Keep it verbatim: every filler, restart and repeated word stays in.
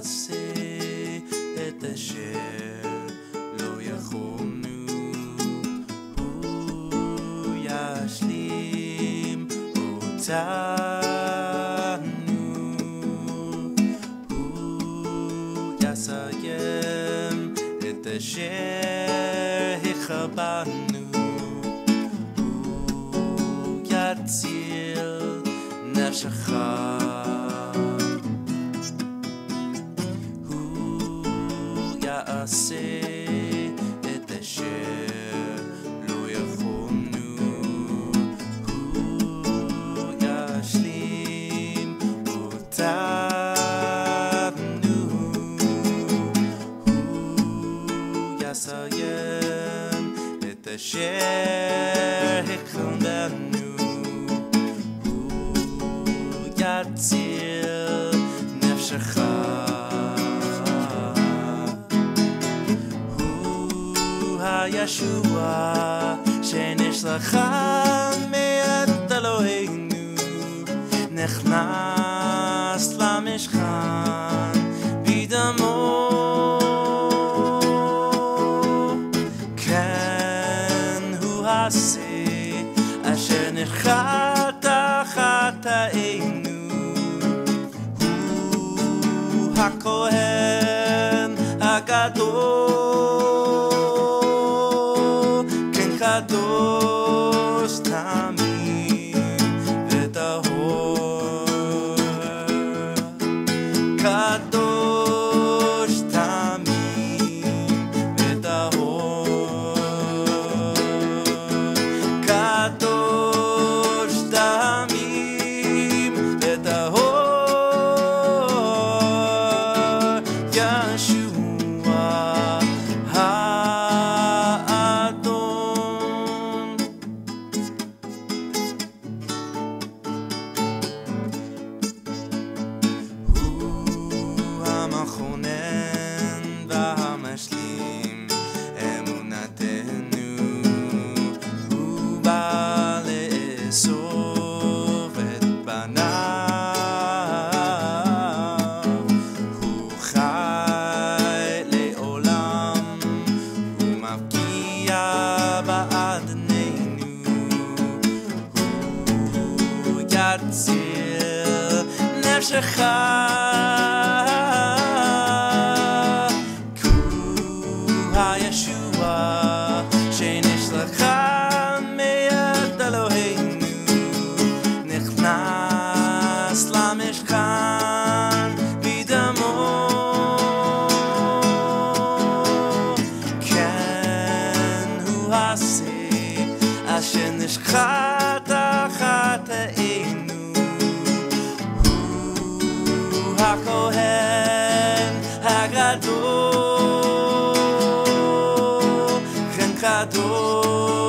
יעשה את אשר לא יכולנו, הוא ישלים אותנו, הוא יסיים את אשר הכבדנו, הוא יציל נפשך, הוא יעשה את אשר לא יכולנו, הוא ישלים אותנו, הוא יסיים את אשר הכבדנו, הוא יציל נפשך, הוא הישוע שנשלח מאת אלוהינו, נכנס למשכן בדמו, כן הוא עשה אשר נחת תחת חטאינו, הוא הכהן הגדול, כן קדוש תמיד וטהור, קדוש תמיד וטהור, קדוש תמיד וטהור, ישוע האדון. הוא המכונן והמשלים אמונתנו, הוא בא לאסוף את בניו, הוא חי לעולם, הוא מבקיע בעדנינו, הוא יציל נפשך, הוא הישוע שנשלח מאת אלוהינו, נכנס למשכן בדמו, כן הוא עשה אשר נשחט תחת חטאינו, הוא הכהן הגדול, כן קדוש